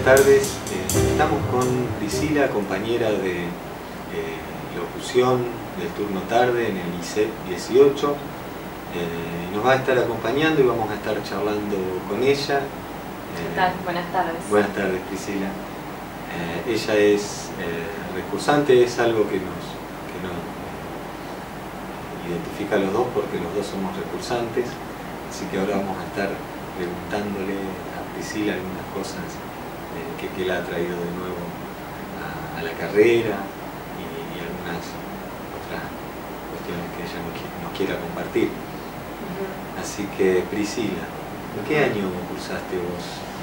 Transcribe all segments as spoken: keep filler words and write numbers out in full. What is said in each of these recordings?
tardes. Eh, estamos con Priscila, compañera de eh, locución del turno tarde en el I C E P dieciocho. Eh, nos va a estar acompañando y vamos a estar charlando con ella. ¿Qué tal? Buenas tardes. Buenas tardes, Priscila. Eh, ella es eh, recursante, es algo que nos, que nos eh, identifica a los dos porque los dos somos recursantes, así que ahora vamos a estar preguntándole a Priscila algunas cosas eh, que, que la ha traído de nuevo a, a la carrera y, y algunas otras cuestiones que ella nos, nos quiera compartir. Uh-huh. Así que, Priscila, ¿en qué año cursaste vos?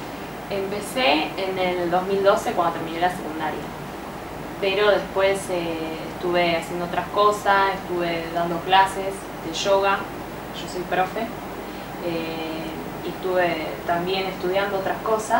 Empecé en el dos mil doce cuando terminé la secundaria, pero después eh, estuve haciendo otras cosas, estuve dando clases de yoga, yo soy profe, eh, y estuve también estudiando otras cosas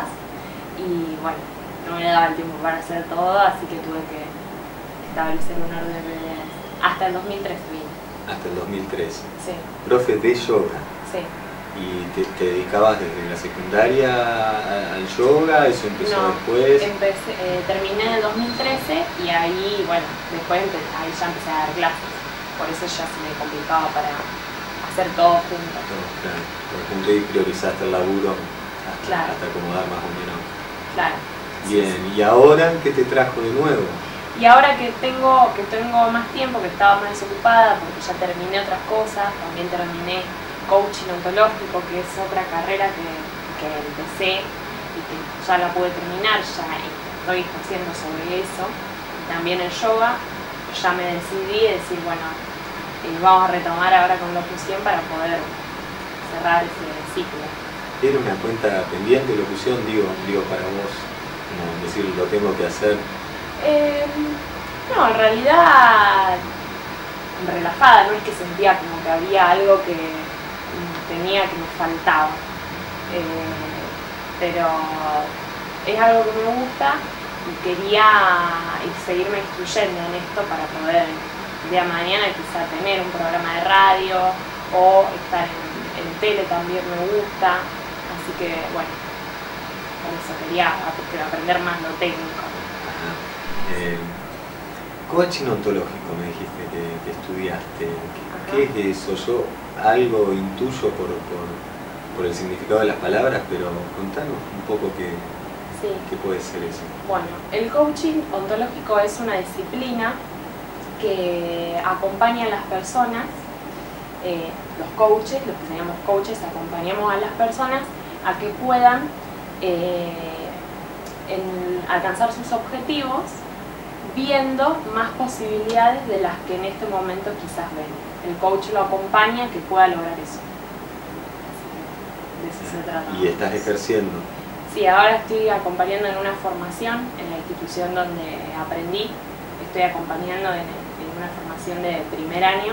y bueno, no me daba el tiempo para hacer todo, así que tuve que establecer un orden de... hasta el dos mil trece vine. Hasta el dos mil trece. Sí. Profe de yoga. Sí. ¿Y te, te dedicabas desde la secundaria al yoga? ¿Eso empezó no, después? Empecé, eh, terminé en el dos mil trece y ahí, bueno, después empecé, ahí ya empecé a dar clases. Por eso ya se me complicaba para hacer todo junto. Todo, claro. Por junto y priorizaste el laburo hasta, claro. hasta acomodar más o menos. Claro. Bien, sí, sí. ¿Y ahora qué te trajo de nuevo? Y ahora que tengo, que tengo más tiempo, que estaba más desocupada, porque ya terminé otras cosas, también terminé coaching ontológico, que es otra carrera que, que empecé y que ya la pude terminar, ya estoy haciendo sobre eso. Y también el yoga, ya me decidí a decir, bueno, eh, vamos a retomar ahora con locución para poder cerrar ese ciclo. ¿Era una cuenta pendiente de locución? Digo, digo para vos, como decir, lo tengo que hacer. Eh, no, en realidad relajada, no es que sentía como que había algo que tenía que me faltaba, eh, pero es algo que me gusta y quería seguirme instruyendo en esto para poder el día de mañana quizá tener un programa de radio o estar en, en tele también me gusta, así que bueno, por eso quería aprender más lo técnico. Eh, coaching ontológico me dijiste que, que estudiaste. ¿Qué, ¿Qué es eso? Yo algo intuyo por, por, por el significado de las palabras, pero contanos un poco qué, sí. qué puede ser eso. Bueno, el coaching ontológico es una disciplina que acompaña a las personas, eh, los coaches, los que llamamos coaches, acompañamos a las personas a que puedan eh, en alcanzar sus objetivos viendo más posibilidades de las que en este momento quizás ven. El coach lo acompaña a que pueda lograr eso. De eso se trata. ¿Y estás ejerciendo? Sí, ahora estoy acompañando en una formación en la institución donde aprendí. Estoy acompañando en, en una formación de primer año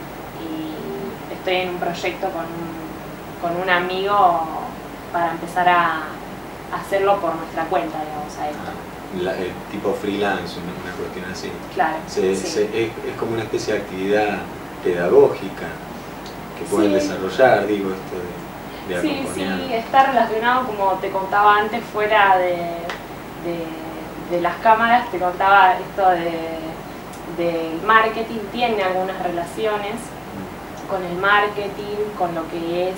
y estoy en un proyecto con un, con un amigo para empezar a hacerlo por nuestra cuenta, digamos, a esto. La, el tipo freelance, una, una cuestión así. Claro. Se, sí. se, es, es como una especie de actividad pedagógica que pueden sí. desarrollar, digo, esto de, de sí, acompañar. Sí, está relacionado, como te contaba antes, fuera de, de, de las cámaras, te contaba esto de, del marketing, tiene algunas relaciones mm. con el marketing, con lo que es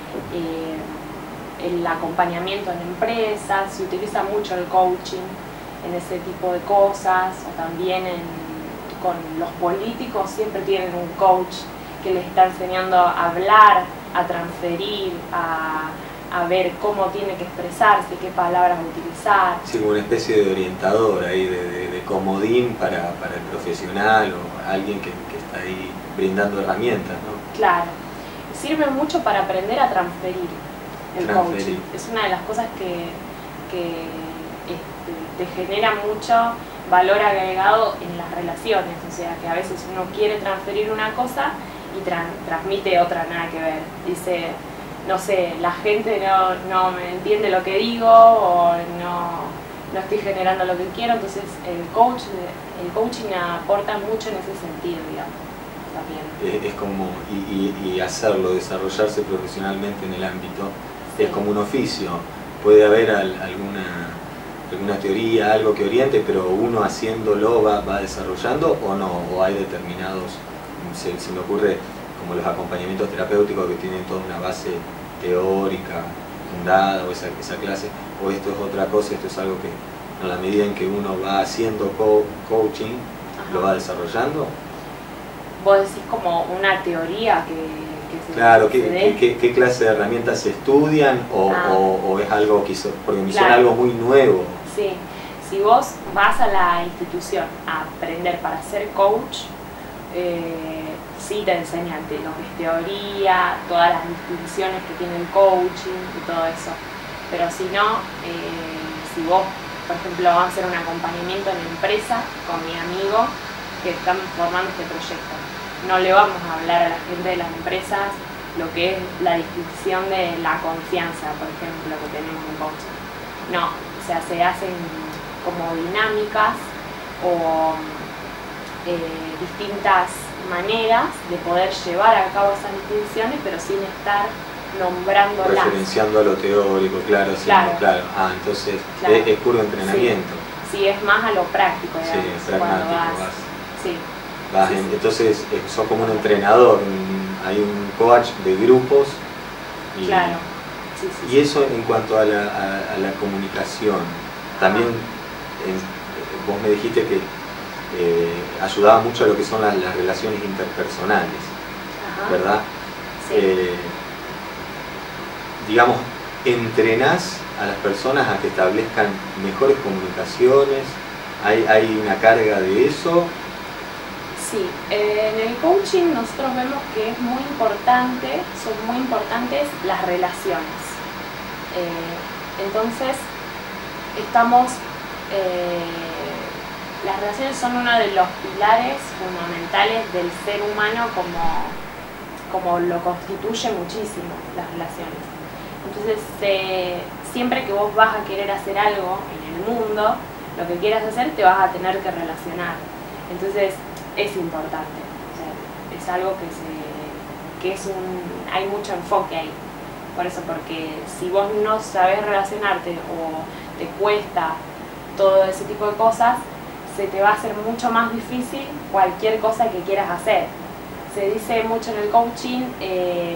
eh, el acompañamiento en empresas, se utiliza mucho el coaching en ese tipo de cosas, o también en, con los políticos siempre tienen un coach que les está enseñando a hablar, a transferir, a, a ver cómo tiene que expresarse, qué palabras utilizar. Sí, como una especie de orientador ahí, de, de, de comodín para, para el profesional o alguien que, que está ahí brindando herramientas, ¿no? Claro, sirve mucho para aprender a transferir el transferir. coaching. Es una de las cosas que, que este, te genera mucho valor agregado en las relaciones, o sea que a veces uno quiere transferir una cosa y tra transmite otra nada que ver. Dice, no sé, la gente no, no me entiende lo que digo o no, no estoy generando lo que quiero, entonces el, coach, el coaching aporta mucho en ese sentido, digamos, también. Es, es como, y, y, y hacerlo, desarrollarse profesionalmente en el ámbito, sí. Es como un oficio. Puede haber al, alguna alguna teoría, algo que oriente, pero uno haciéndolo va, va desarrollando o no, o hay determinados, se, se me ocurre como los acompañamientos terapéuticos que tienen toda una base teórica, fundada, o esa, esa clase, o esto es otra cosa, esto es algo que a la medida en que uno va haciendo co coaching, ajá, lo va desarrollando. Vos decís como una teoría que, que se Claro, que ¿qué, se qué, qué clase de herramientas se estudian o, ah. o, o es algo que hizo, porque me claro. suena algo muy nuevo? Sí, si vos vas a la institución a aprender para ser coach, eh, sí te enseñan de lo que es teoría, todas las distinciones que tiene el coaching y todo eso. Pero si no, eh, si vos, por ejemplo, vamos a hacer un acompañamiento en la empresa con mi amigo que estamos formando este proyecto, no le vamos a hablar a la gente de las empresas lo que es la distinción de la confianza, por ejemplo, que tenemos en coaching. No, o sea, se hacen como dinámicas o eh, distintas maneras de poder llevar a cabo esas distinciones, pero sin estar nombrándolas. Referenciando a lo teórico, claro, sí, claro. No, claro. Ah, entonces claro. es, es puro entrenamiento. Sí. sí, es más a lo práctico, digamos, sí, es pragmático, vas. vas. Sí. Vas sí, en, sí. Entonces sos como un entrenador, hay un coach de grupos. Y, claro. Sí, sí, y eso en cuanto a la, a, a la comunicación. También en, vos me dijiste que eh, ayudaba mucho a lo que son las, las relaciones interpersonales, ajá, ¿verdad? Sí. Eh, digamos, entrenás a las personas a que establezcan mejores comunicaciones, ¿hay, hay una carga de eso? Sí, eh, en el coaching nosotros vemos que es muy importante, son muy importantes las relaciones. Eh, entonces, estamos, eh, las relaciones son uno de los pilares fundamentales del ser humano como, como lo constituye muchísimo las relaciones. Entonces, eh, siempre que vos vas a querer hacer algo en el mundo, lo que quieras hacer te vas a tener que relacionar. Entonces, es importante, o sea, es algo que, se, que es un, hay mucho enfoque ahí, por eso, porque si vos no sabés relacionarte o te cuesta todo ese tipo de cosas, se te va a hacer mucho más difícil cualquier cosa que quieras hacer. Se dice mucho en el coaching, eh,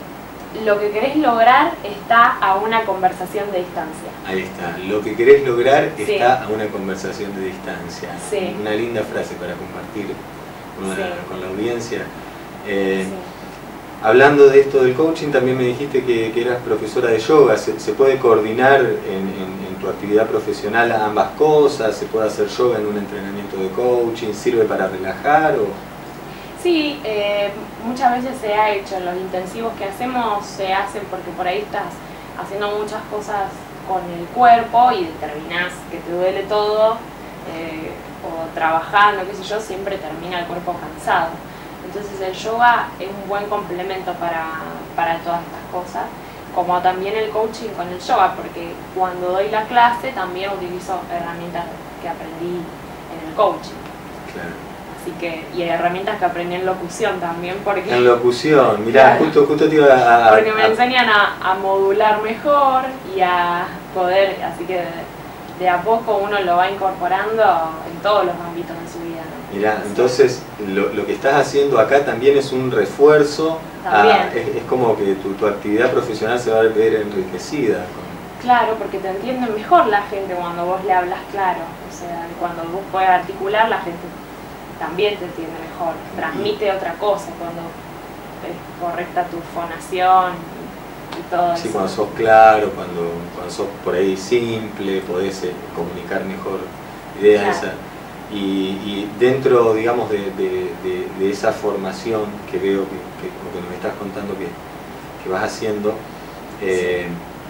lo que querés lograr está a una conversación de distancia. Ahí está, lo que querés lograr sí. está a una conversación de distancia. Sí. Una linda frase para compartir con la, sí. con la audiencia. Eh, sí. Hablando de esto del coaching, también me dijiste que, que eras profesora de yoga. ¿Se, se puede coordinar en, en, en tu actividad profesional ambas cosas? ¿Se puede hacer yoga en un entrenamiento de coaching? ¿Sirve para relajar? O... Sí, eh, muchas veces se ha hecho. Los intensivos que hacemos se hacen porque por ahí estás haciendo muchas cosas con el cuerpo y terminás que te duele todo, eh, o trabajando, qué sé yo, siempre termina el cuerpo cansado. Entonces el yoga es un buen complemento para, para todas estas cosas, como también el coaching con el yoga, porque cuando doy la clase también utilizo herramientas que aprendí en el coaching. Claro. Así que, y herramientas que aprendí en locución también, porque... En locución, mirá, claro. justo, justo te iba a... a porque me a, enseñan a, a modular mejor y a poder, así que de, de a poco uno lo va incorporando en todos los ámbitos de su vida, ¿no? Mirá, entonces lo, lo que estás haciendo acá también es un refuerzo, a, es, es como que tu, tu actividad profesional se va a ver enriquecida. Con... Claro, porque te entiende mejor la gente cuando vos le hablas claro, o sea, cuando vos puedes articular, la gente también te entiende mejor, transmite y... otra cosa cuando es correcta tu fonación y, y todo sí, eso. cuando sos claro, cuando, cuando sos por ahí simple, podés eh, comunicar mejor ideas. Claro. Esa, Y, y dentro, digamos, de, de, de, de esa formación que veo, que, que, que me estás contando que, que vas haciendo, eh,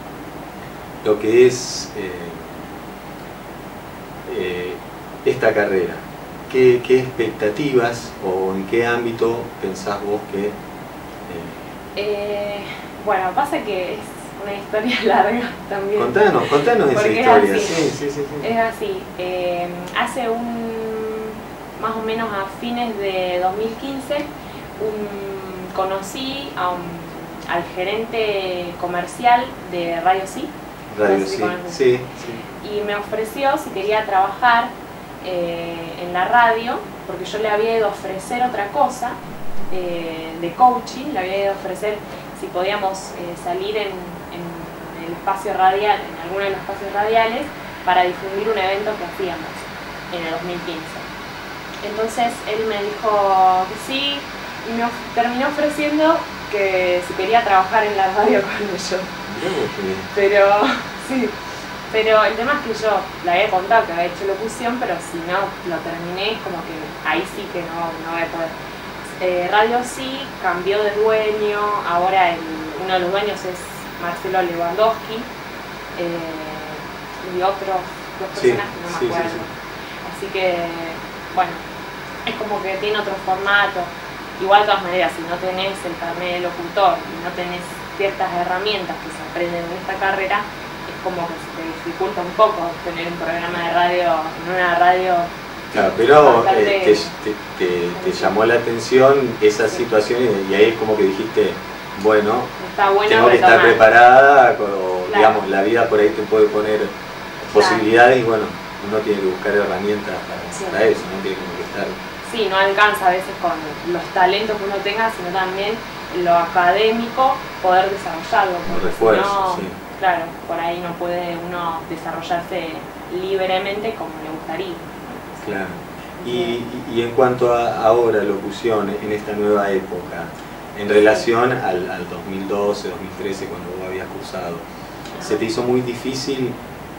sí. lo que es eh, eh, esta carrera, ¿qué, ¿qué expectativas o en qué ámbito pensás vos que...? Eh... Eh, bueno, pasa que es una historia larga también. Contanos, contanos esa historia. Es así, sí, sí, sí, sí. Es así. Eh, hace un, más o menos a fines de dos mil quince, un, conocí a un, al gerente comercial de Radio Sí, Radio, no sé si sí, conoces. sí, sí. Y me ofreció si quería trabajar eh, en la radio, porque yo le había ido a ofrecer otra cosa eh, de coaching, le había ido a ofrecer si podíamos eh, salir en, en el espacio radial, en alguno de los espacios radiales, para difundir un evento que hacíamos en el dos mil quince. Entonces él me dijo que sí y me of terminó ofreciendo que si quería trabajar en la radio con ellos. Pero sí, pero el tema es que yo le había contado que había hecho locución, pero si no lo terminé, es como que ahí sí que no, no voy a poder. Eh, Radio Sí cambió de dueño, ahora el, uno de los dueños es Marcelo Lewandowski eh, y otros dos personas sí, que no me sí, acuerdo. Sí, sí. Así que, bueno, es como que tiene otro formato. Igual de todas maneras, si no tenés el carnet de locutor y no tenés ciertas herramientas que se aprenden en esta carrera, es como que se te dificulta un poco tener un programa de radio en una radio. Claro, pero bastante... eh, te, te, te llamó la atención esa situación y ahí es como que dijiste, bueno, Está bueno tengo que retomar. estar preparada, o, Claro. digamos, la vida por ahí te puede poner posibilidades y bueno, uno tiene que buscar herramientas para, Sí. para eso, no tiene como que estar... Sí, no alcanza a veces con los talentos que uno tenga, sino también lo académico poder desarrollarlo. Los refuerzos, no, sí. Claro, por ahí no puede uno desarrollarse libremente como le gustaría. Claro. Y, y en cuanto a ahora, locución, en esta nueva época, en relación al, al dos mil doce, dos mil trece, cuando vos habías cursado, ¿se te hizo muy difícil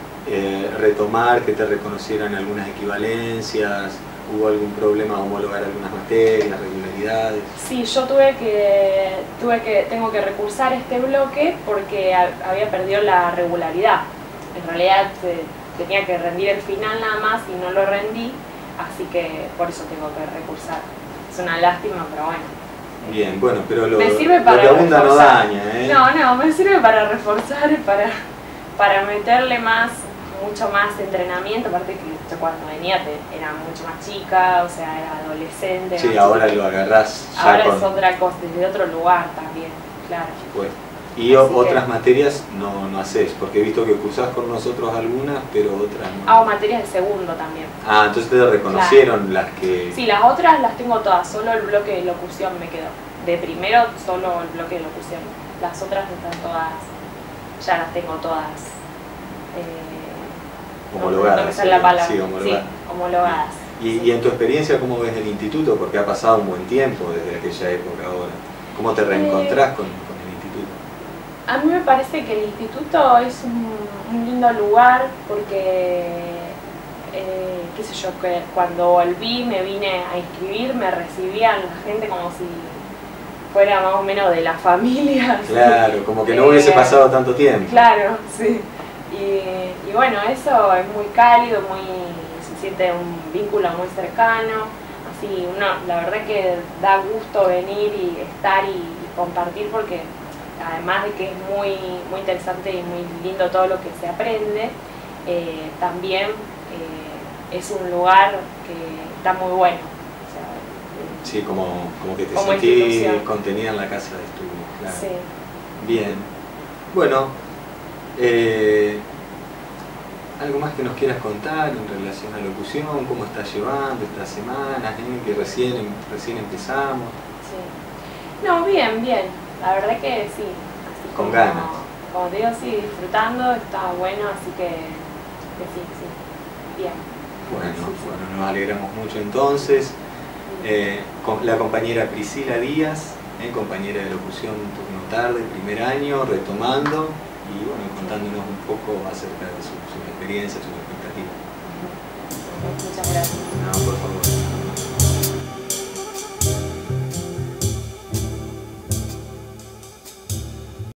eh, retomar, que te reconocieran algunas equivalencias? ¿Hubo algún problema a homologar algunas materias, regularidades? Sí, yo tuve que, tuve que, tengo que recursar este bloque porque a, había perdido la regularidad. En realidad eh, tenía que rendir el final nada más y no lo rendí, así que por eso tengo que recursar. Es una lástima, pero bueno. Bien, bueno, pero lo, me sirve lo para que abunda no reforzar. daña, ¿eh? No, no, me sirve para reforzar y para, para meterle más, mucho más entrenamiento, aparte que yo cuando venía te, era mucho más chica, o sea, era adolescente. Sí, ahora lo agarrás ya ahora con... es otra cosa, desde otro lugar también, claro. Pues, y o, Así otras que... materias no, no haces, porque he visto que cursás con nosotros algunas, pero otras no. Hago materias de segundo también. Ah, entonces te reconocieron claro. las que... Sí, las otras las tengo todas, solo el bloque de locución me quedó. De primero solo el bloque de locución, las otras están todas, ya las tengo todas. Eh, homologadas. No me sale la palabra. Sí, homologadas. Sí, homologadas. Y, y en tu experiencia, ¿cómo ves el instituto? Porque ha pasado un buen tiempo desde aquella época ahora. ¿Cómo te reencontrás eh, con, con el instituto? A mí me parece que el instituto es un, un lindo lugar porque, eh, qué sé yo, que cuando volví me vine a inscribir, me recibían la gente como si fuera más o menos de la familia. Claro, ¿sí? Como que no eh, hubiese pasado tanto tiempo. Claro, sí. Y, y bueno, eso es muy cálido, muy, se siente un vínculo muy cercano. Así, uno, la verdad que da gusto venir y estar y, y compartir porque además de que es muy, muy interesante y muy lindo todo lo que se aprende, eh, también eh, es un lugar que está muy bueno. O sea, sí, como, como que te como sentís contenida en la casa de estudio. Claro. Sí. Bien. Bueno, eh, ¿algo más que nos quieras contar en relación a locución? ¿Cómo estás llevando estas semanas? ¿eh? Que recién, recién empezamos. Sí. No, bien, bien. La verdad que sí. Así Con como, ganas. Como digo, sí, disfrutando, está bueno, así que, que sí, sí. Bien. Bueno, sí, sí. bueno, nos alegramos mucho entonces. Eh, con la compañera Priscila Díaz, eh, compañera de locución turno tarde, primer año, retomando y bueno, contándonos un poco acerca de su, su experiencia, sus expectativas. Muchas gracias. No, por favor.